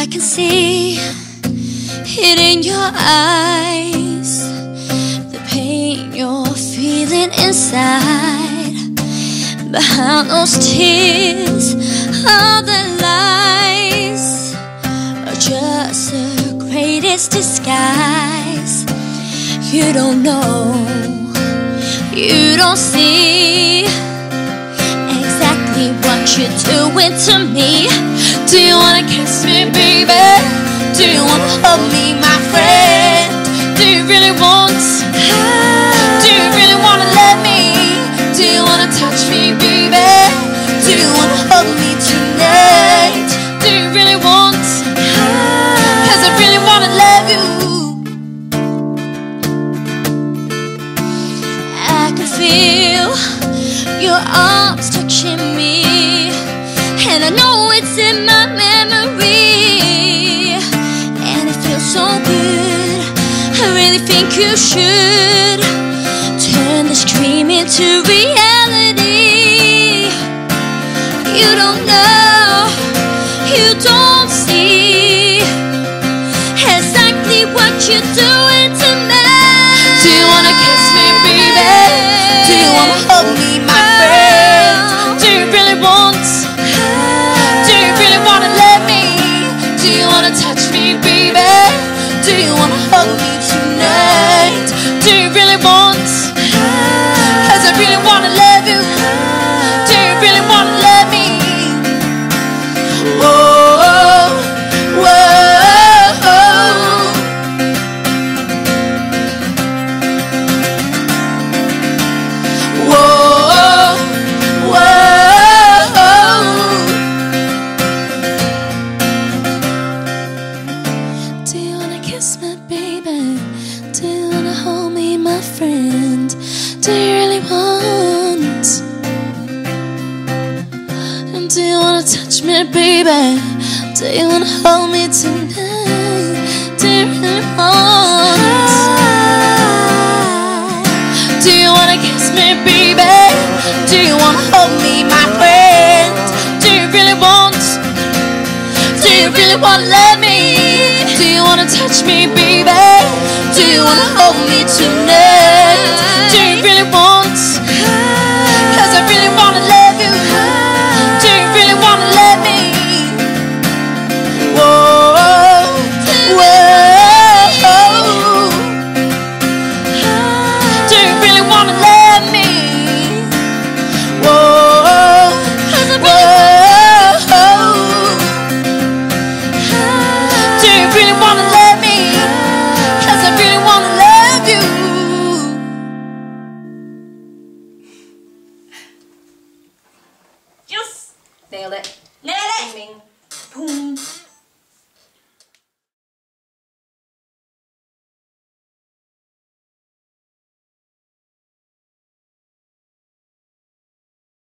I can see it in your eyes, the pain you're feeling inside. Behind those tears, all the lies are just the greatest disguise. You don't know, you don't see exactly what you're doing to me. Do you wanna kiss me, baby? Do you wanna hug me, my friend? Do you really want? Do you really wanna let me? Do you wanna touch me, baby? Do you wanna hug me tonight? Do you really want? 'Cause I really wanna love you. I can feel your arms touching me, and I know it's in my memory, and it feels so good. I really think you should turn this dream into reality. You don't know, you don't see exactly what you're doing to me. Do you wanna kiss me, baby? Do you wanna hug me, my friend? Do you really want? Do you really wanna let me? Do you wanna touch me, baby? Do you wanna hug me tonight? Do you really want? 'Cause I really wanna love you. Do you really wanna let me? Whoa, whoa. Whoa, whoa. Do you wanna kiss me, baby? Do you wanna hold me, my friend? Do you really want? And do you wanna touch me, baby? Do you wanna hold me tonight? Do you really want? Do you wanna kiss me, baby? Do you wanna hold me, my friend? Do you really want? Do you really wanna let me? Do you wanna touch me, baby? Do you wanna hold me tonight?